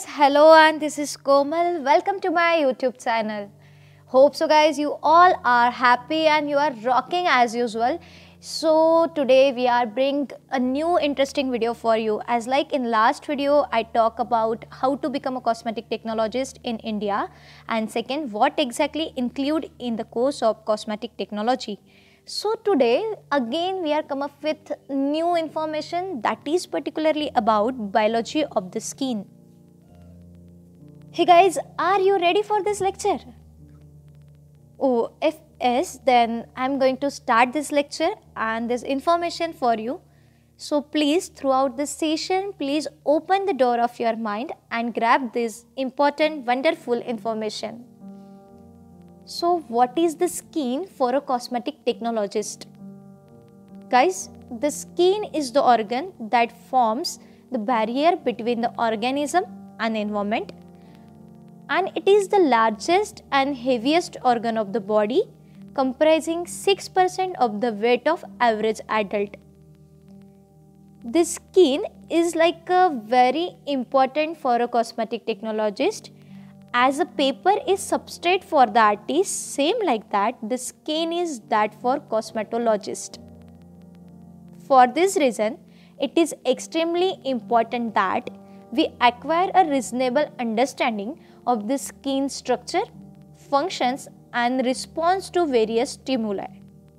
hello and this is Komal. Welcome to my YouTube channel. Hope so guys you all are happy and you are rocking as usual. So today we are bring a new interesting video for you. As like in last video I talk about how to become a cosmetic technologist in India, and second what exactly include in the course of cosmetic technology. So today again we are come up with new information that is particularly about biology of the skin. Hey guys, are you ready for this lecture? Oh, if yes, then I'm going to start this lecture and this information for you. So please, throughout this session, please open the door of your mind and grab this important, wonderful information. So what is the skin for a cosmetic technologist? Guys, the skin is the organ that forms the barrier between the organism and environment, and it is the largest and heaviest organ of the body, comprising 6% of the weight of average adult. The skin is like a very important for a cosmetic technologist, as a paper is substrate for the artist, same like that the skin is that for cosmetologist. For this reason, it is extremely important that we acquire a reasonable understanding of the skin structure, functions and response to various stimuli.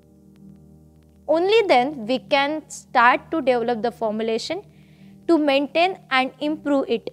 Only then we can start to develop the formulation to maintain and improve it.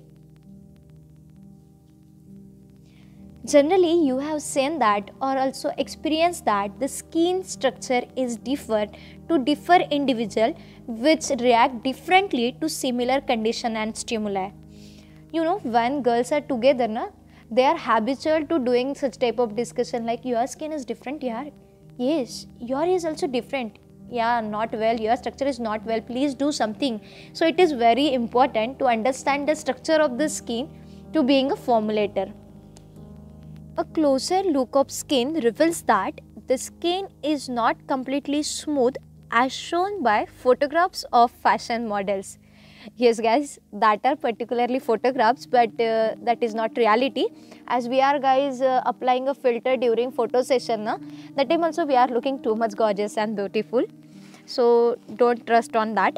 Generally, you have seen that or also experienced that the skin structure is different to different individual which react differently to similar condition and stimuli. You know, when girls are together, they are habitual to doing such type of discussion like your skin is different, yeah. Yes, your is also different. Yeah, not well, your structure is not well, please do something. So it is very important to understand the structure of the skin to being a formulator. A closer look of skin reveals that the skin is not completely smooth as shown by photographs of fashion models. Yes guys, that are particularly photographs, but that is not reality, as we are guys applying a filter during photo session. That time also we are looking too much gorgeous and beautiful. So don't trust on that.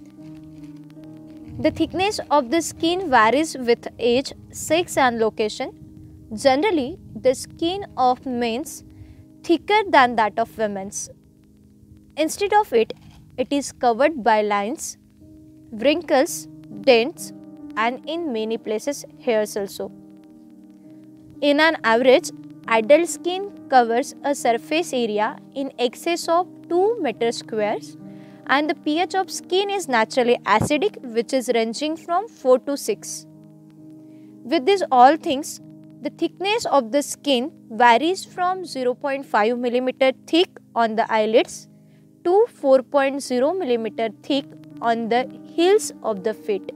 The thickness of the skin varies with age, sex and location. Generally, the skin of men's thicker than that of women's. Instead of it, it is covered by lines, wrinkles, dents and in many places hairs also. In an average, adult skin covers a surface area in excess of 2 meter squares, and the pH of skin is naturally acidic, which is ranging from 4 to 6. With these all things, the thickness of the skin varies from 0.5 mm thick on the eyelids to 4.0 mm thick on the heels of the feet.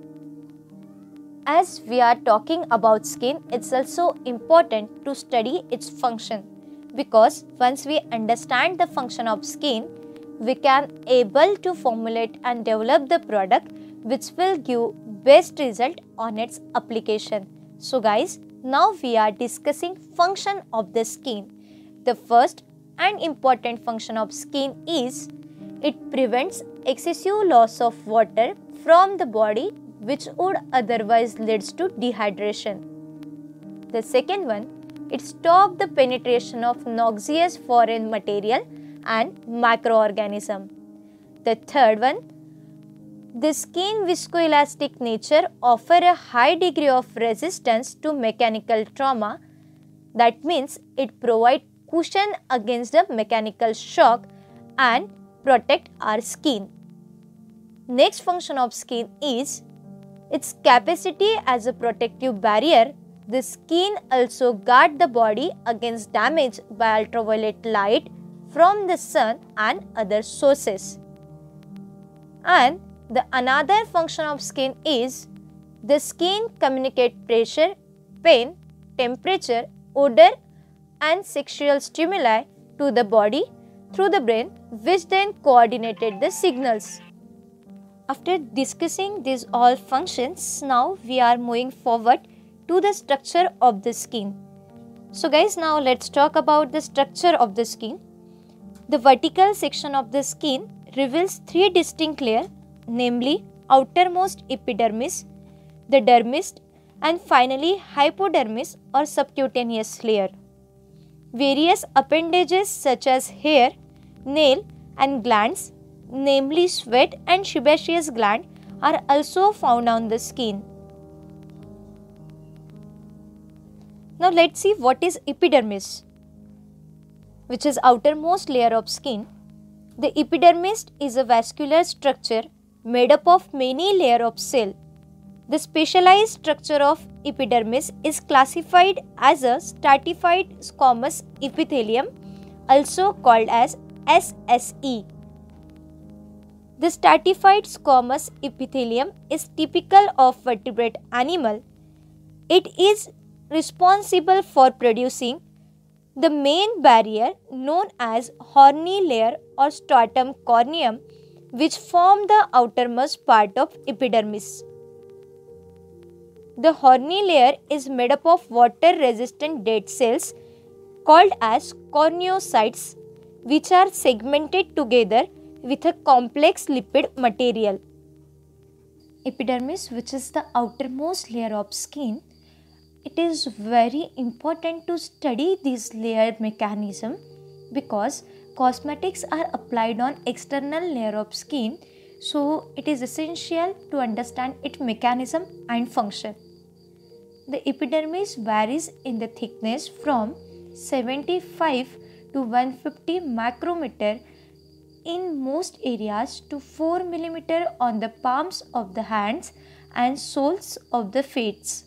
As we are talking about skin, it's also important to study its function, because once we understand the function of skin, we can able to formulate and develop the product which will give best result on its application. So guys, now we are discussing function of the skin. The first and important function of skin is it prevents excessive loss of water from the body, which would otherwise leads to dehydration. The second one, it stops the penetration of noxious foreign material and microorganism. The third one, the skin viscoelastic nature offer a high degree of resistance to mechanical trauma. That means it provides cushion against the mechanical shock and protect our skin. Next function of skin is its capacity as a protective barrier. The skin also guard the body against damage by ultraviolet light from the sun and other sources. And the another function of skin is the skin communicate pressure, pain, temperature, odor and sexual stimuli to the body through the brain, which then coordinated the signals. After discussing these all functions, now we are moving forward to the structure of the skin. So guys, now let's talk about the structure of the skin. The vertical section of the skin reveals three distinct layers, namely outermost epidermis, the dermis, and finally hypodermis or subcutaneous layer. Various appendages such as hair, nail and glands, namely sweat and sebaceous gland, are also found on the skin. Now let's see what is epidermis, which is outermost layer of skin. The epidermis is a vascular structure made up of many layers of cell. The specialized structure of epidermis is classified as a stratified squamous epithelium, also called as SSE. The stratified squamous epithelium is typical of vertebrate animal. It is responsible for producing the main barrier known as horny layer or stratum corneum, which form the outermost part of epidermis. The horny layer is made up of water-resistant dead cells called as corneocytes, which are segmented together with a complex lipid material. Epidermis, which is the outermost layer of skin, it is very important to study this layer mechanism because cosmetics are applied on external layer of skin, so it is essential to understand its mechanism and function. The epidermis varies in the thickness from 75 to 150 micrometer in most areas to 4 mm on the palms of the hands and soles of the feet.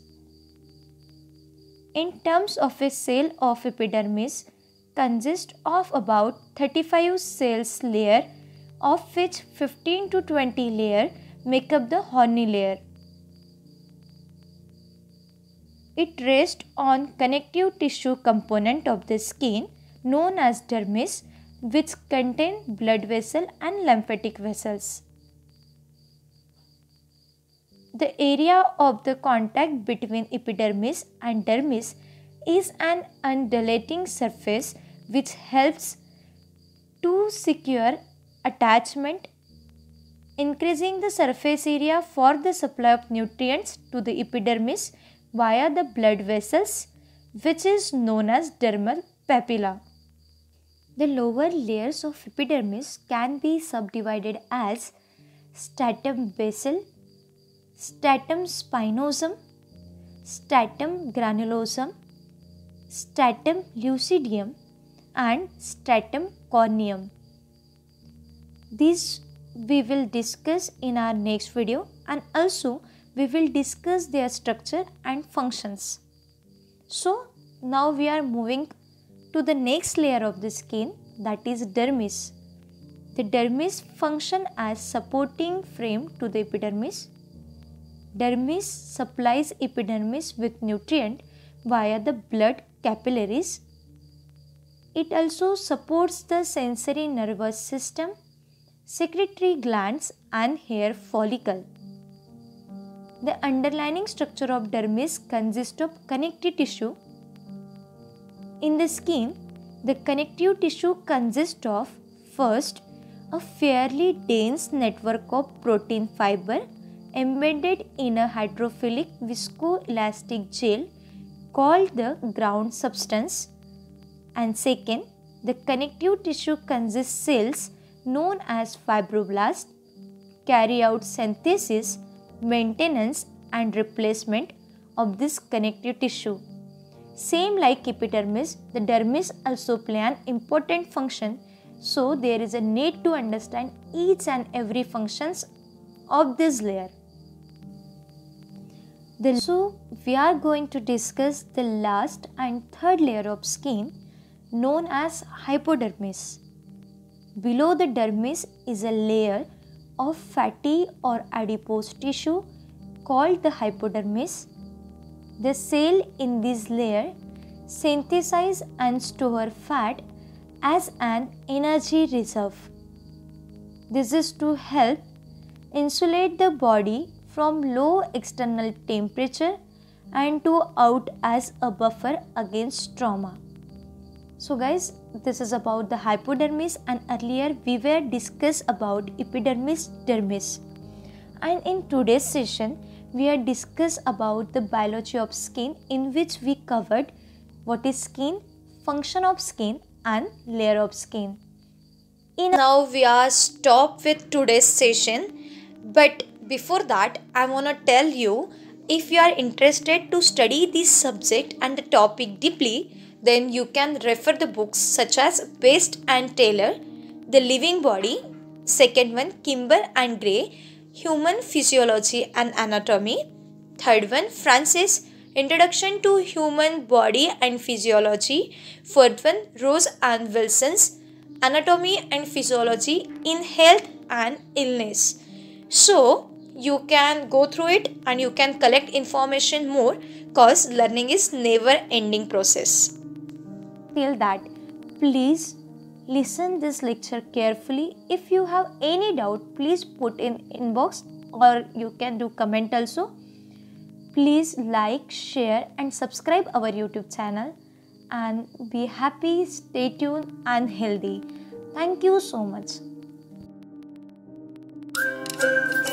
In terms of a cell of epidermis consists of about 35 cells layer, of which 15 to 20 layer make up the horny layer. It rests on connective tissue component of the skin known as dermis, which contain blood vessel and lymphatic vessels. The area of the contact between epidermis and dermis is an undulating surface which helps to secure attachment, increasing the surface area for the supply of nutrients to the epidermis via the blood vessels, which is known as dermal papilla. The lower layers of epidermis can be subdivided as stratum basal, stratum spinosum, stratum granulosum, stratum lucidium and stratum corneum. These we will discuss in our next video, and also we will discuss their structure and functions. So now we are moving to the next layer of the skin, that is dermis. The dermis function as supporting frame to the epidermis. Dermis supplies epidermis with nutrient via the blood capillaries. It also supports the sensory nervous system, secretory glands and hair follicle. The underlying structure of dermis consists of connective tissue. In the skin, the connective tissue consists of first a fairly dense network of protein fiber embedded in a hydrophilic viscoelastic gel called the ground substance, and second, the connective tissue consists cells known as fibroblasts carry out synthesis, maintenance and replacement of this connective tissue. Same like epidermis, the dermis also play an important function, so there is a need to understand each and every functions of this layer. So we are going to discuss the last and third layer of skin known as hypodermis. Below the dermis is a layer of fatty or adipose tissue called the hypodermis. The cell in this layer synthesize and store fat as an energy reserve. This is to help insulate the body from low external temperature and to act as a buffer against trauma. So guys, this is about the hypodermis, and earlier we were discussed about epidermis, dermis. And in today's session, we are discuss about the biology of skin, in which we covered what is skin, function of skin and layer of skin. Now we are stopped with today's session, but before that I want to tell you, if you are interested to study this subject and the topic deeply, then you can refer the books such as Best and Taylor, The Living Body, second one Kimber and Gray, Human Physiology and Anatomy, third one Francis, Introduction to Human Body and Physiology, fourth one Rose and Wilson's Anatomy and Physiology in Health and Illness. So you can go through it and you can collect information more, cause learning is never ending process. Till that, please listen this lecture carefully. If you have any doubt, please put in inbox or you can do comment also. Please like, share and subscribe our YouTube channel, and be happy, stay tuned and healthy. Thank you so much.